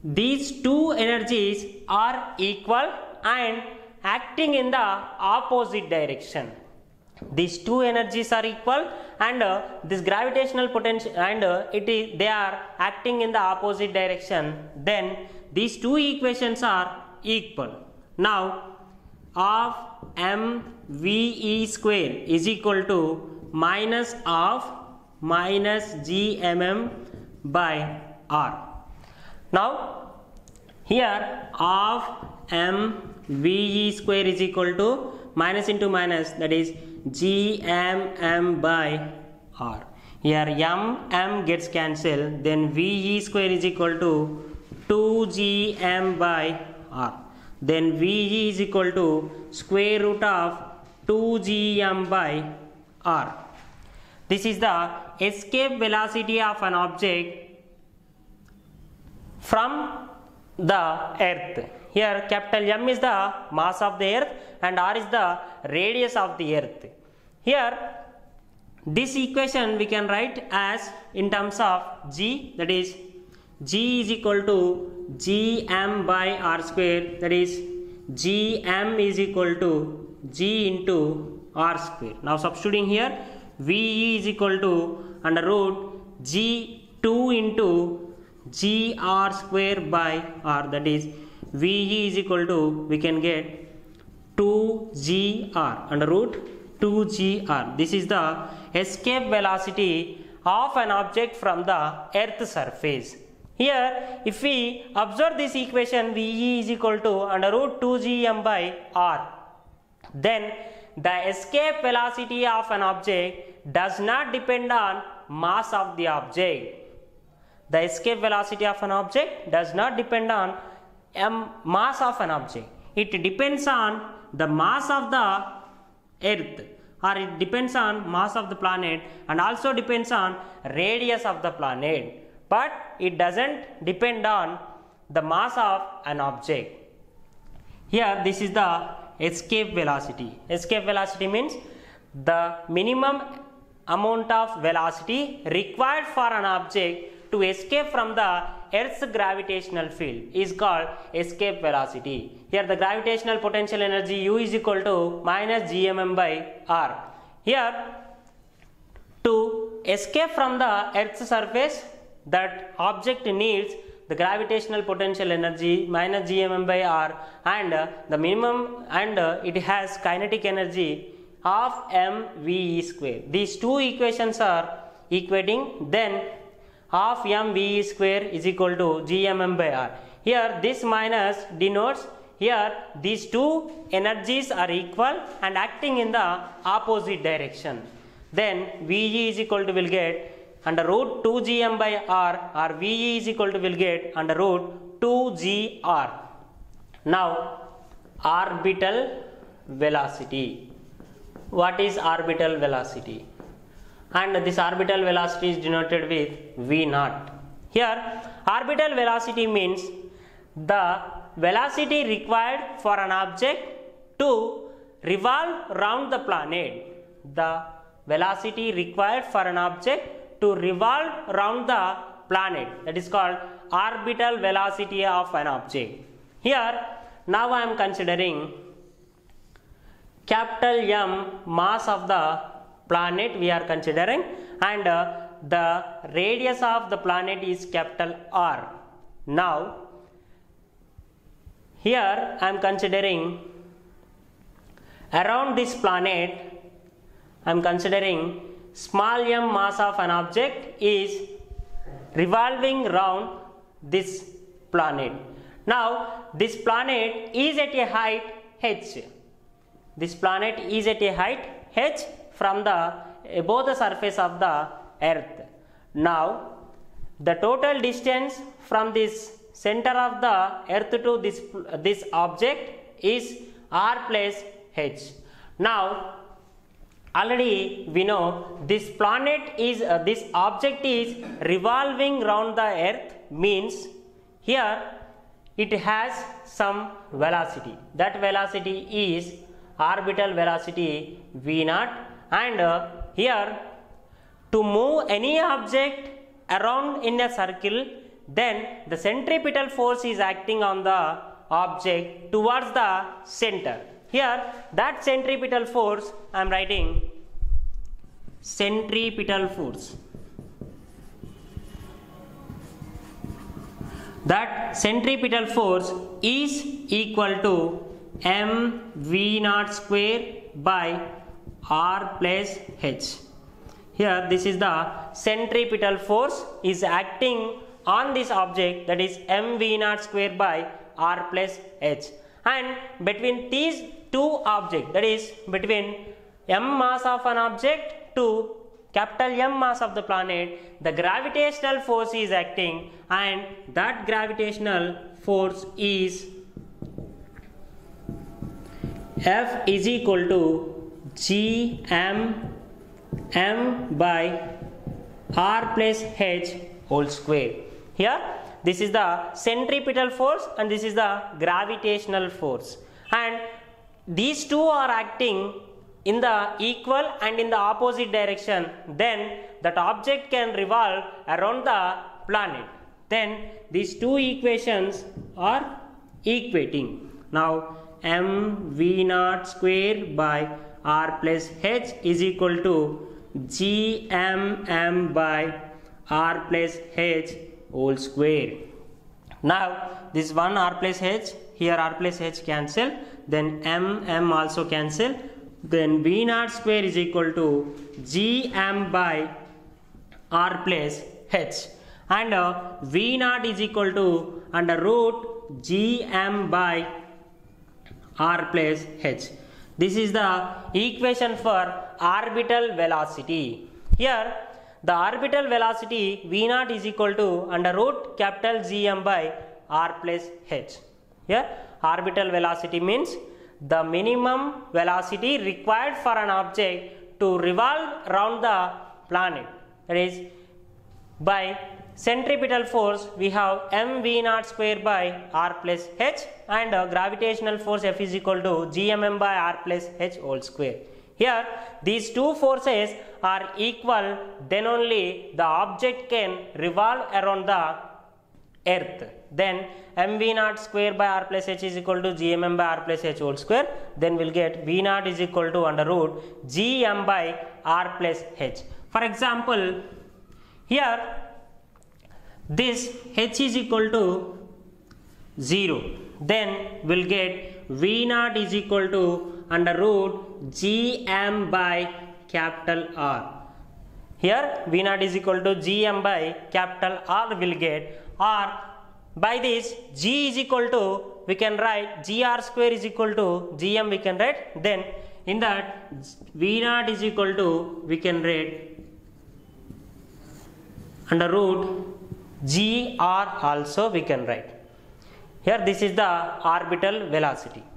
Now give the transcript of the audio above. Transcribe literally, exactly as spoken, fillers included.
these two energies are equal and acting in the opposite direction. These two energies are equal and uh, this gravitational potential and uh, it is they are acting in the opposite direction, then these two equations are equal. Now of mve square is equal to minus of minus gmm by r. Now here of mve square is equal to minus into minus, that is gmm by r. Here m m gets cancelled, then ve square is equal to two g m by r. Then ve is equal to square root of two g m by r. This is the escape velocity of an object from the earth. Here capital M is the mass of the earth and r is the radius of the earth. Here this equation we can write as in terms of g, that is g is equal to gm by r square, that is gm is equal to g into r square. Now substituting here, ve is equal to under root g two into gr square by r, that is ve is equal to, we can get two g r under root two g r. This is the escape velocity of an object from the earth surface. Here if we observe this equation, ve is equal to under root two g m by r, then the escape velocity of an object does not depend on mass of the object. The escape velocity of an object does not depend on um, mass of an object. It depends on the mass of the earth, or it depends on mass of the planet, and also depends on radius of the planet, but it doesn't depend on the mass of an object. Here this is the escape velocity. Escape velocity means the minimum amount of velocity required for an object to escape from the earth's gravitational field is called escape velocity. Here the gravitational potential energy U is equal to minus gmm by r. Here to escape from the earth's surface, that object needs the gravitational potential energy minus gmm by r and uh, the minimum, and uh, it has kinetic energy of mve square. These two equations are equating, then of mve square is equal to gmm by r. Here this minus denotes here these two energies are equal and acting in the opposite direction. Then ve is equal to, will get under root two gm by r, or ve is equal to, will get under root two g r. Now orbital velocity. What is orbital velocity? And this orbital velocity is denoted with v naught. Here orbital velocity means the velocity required for an object to revolve around the planet. The velocity required for an object to revolve around the planet, that is called orbital velocity of an object. Here now I am considering capital M mass of the planet we are considering, and uh, the radius of the planet is capital R. Now here I am considering around this planet, I am considering small m mass of an object is revolving around this planet. Now this planet is at a height h. This planet is at a height h from the above the surface of the earth. Now the total distance from this center of the earth to this this object is r plus h. Now already we know this planet is uh, this object is revolving around the earth, means here it has some velocity. That velocity is orbital velocity v naught, and uh, here to move any object around in a circle, then the centripetal force is acting on the object towards the center. Here that centripetal force I am writing centripetal force. That centripetal force is equal to m v naught square by r plus h. Here this is the centripetal force is acting on this object, that is m v naught square by r plus h, and between these two objects, that is between m mass of an object to capital M mass of the planet, the gravitational force is acting, and that gravitational force is F is equal to G M M by R plus H whole square. Here this is the centripetal force and this is the gravitational force, and these two are acting in the equal and in the opposite direction, then that object can revolve around the planet. Then these two equations are equating. Now m v naught square by r plus h is equal to g m m by r plus h whole square. Now this one r plus h, here r plus h cancel, then m m also cancel, then v naught square is equal to g m by r plus h, and uh, v naught is equal to under root g m by r plus h. This is the equation for orbital velocity. Here the orbital velocity v naught is equal to under root capital G m by r plus h. Here orbital velocity means the minimum velocity required for an object to revolve around the planet. That is, by centripetal force we have m v naught square by r plus h, and uh, gravitational force F is equal to g m m by r plus h whole square. Here these two forces are equal, then only the object can revolve around the earth. Then m v naught square by r plus h is equal to g m m by r plus h whole square. Then we'll get v naught is equal to under root g m by r plus h. For example, here this h is equal to zero. Then we'll get v naught is equal to under root g m by capital R. Here v naught is equal to g m by capital R will get, or by this g is equal to, we can write gr square is equal to gm we can write, then in that v naught is equal to, we can write under root gr also we can write. Here this is the orbital velocity.